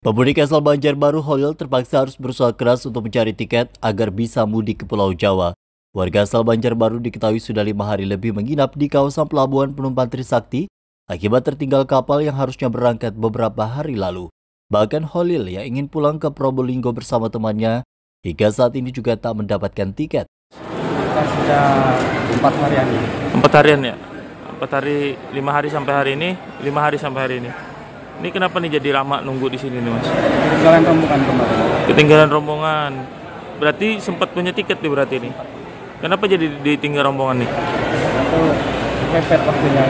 Pemudik asal Banjarbaru Holil terpaksa harus berusaha keras untuk mencari tiket agar bisa mudik ke Pulau Jawa. Warga asal Banjarbaru diketahui sudah 5 hari lebih menginap di kawasan pelabuhan penumpang Trisakti akibat tertinggal kapal yang harusnya berangkat beberapa hari lalu. Bahkan Holil yang ingin pulang ke Probolinggo bersama temannya hingga saat ini juga tak mendapatkan tiket. Sudah 4 harian. 4 harian ya? 4 hari, 5 hari sampai hari ini, 5 hari sampai hari ini. Ini kenapa nih jadi lama nunggu di sini nih, Mas? Ketinggalan rombongan kemarin. Ketinggalan rombongan. Berarti sempat punya tiket nih berarti nih. Kenapa jadi ditinggal rombongan nih? Itu kepepet waktunya.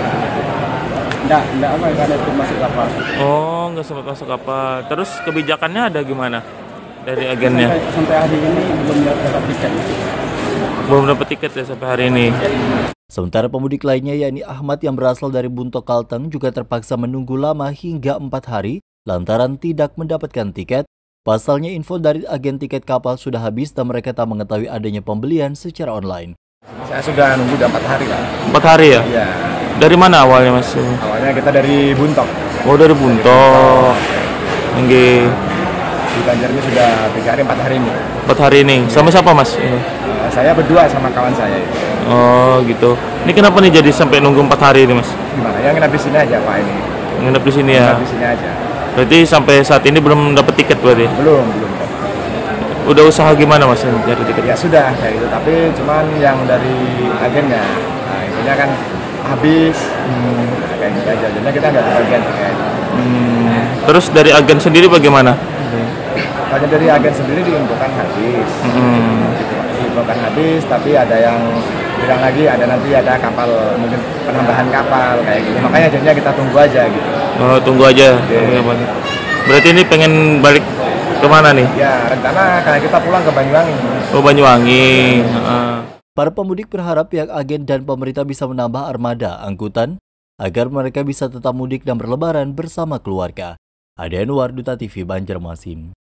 Enggak ada itu masuk kapal. Oh, nggak sempat masuk kapal. Terus kebijakannya ada gimana dari agennya? Sampai hari ini belum dapat tiket. Belum dapat tiket ya sampai hari ini. Sementara pemudik lainnya yakni Ahmad yang berasal dari Buntok Kalteng juga terpaksa menunggu lama hingga 4 hari lantaran tidak mendapatkan tiket. Pasalnya info dari agen tiket kapal sudah habis dan mereka tak mengetahui adanya pembelian secara online. Saya sudah nunggu 4 hari lah. 4 hari ya? Iya. Dari mana awalnya, Mas? Awalnya kita dari Buntok. Oh, dari Buntok. Nggih. Di Banjar ini sudah 3 hari 4 hari ini. 4 hari ini. Sama siapa, Mas? Saya berdua sama kawan saya itu. Oh, gitu. Ini kenapa nih jadi sampai nunggu 4 hari ini, Mas? Gimana? Yang nginap di sini aja, Pak, ini. Nginep di sini ya? Nginap di sini aja. Berarti sampai saat ini belum dapat tiket berarti? Belum. Udah usaha gimana, Mas, nyari tiket? Ya sudah kayak gitu, tapi cuman yang dari agennya, nah intinya kan habis, kayak gitu aja. Jadinya kita nggak kebagian tiket. Terus dari agen sendiri bagaimana? Hanya dari agen sendiri diinfokan habis. Diinfokan habis, tapi ada yang bilang lagi nanti ada kapal, mungkin penambahan kapal kayak gitu. Makanya jadinya kita tunggu aja gitu. Oh, tunggu aja. Oke. Berarti ini pengen balik kemana nih? Ya rencana kayak kita pulang ke Banyuwangi. Oh, Banyuwangi. Para pemudik berharap pihak agen dan pemerintah bisa menambah armada angkutan agar mereka bisa tetap mudik dan berlebaran bersama keluarga. Ade Anwar, Duta TV Banjarmasin.